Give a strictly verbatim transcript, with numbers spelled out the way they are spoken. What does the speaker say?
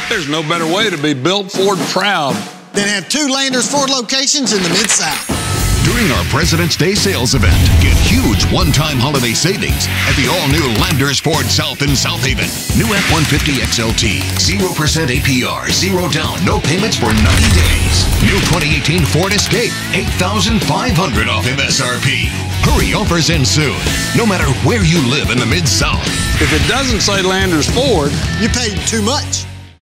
There's no better way to be built Ford proud than have two Landers Ford locations in the Mid-South. During our President's Day sales event, get huge one-time holiday savings at the all-new Landers Ford South in South Haven. New F one fifty X L T, zero percent A P R, zero down, no payments for ninety days. New twenty eighteen Ford Escape, eight thousand five hundred dollars off M S R P. Hurry, offers end soon, no matter where you live in the Mid-South. If it doesn't say Landers Ford, you paid too much.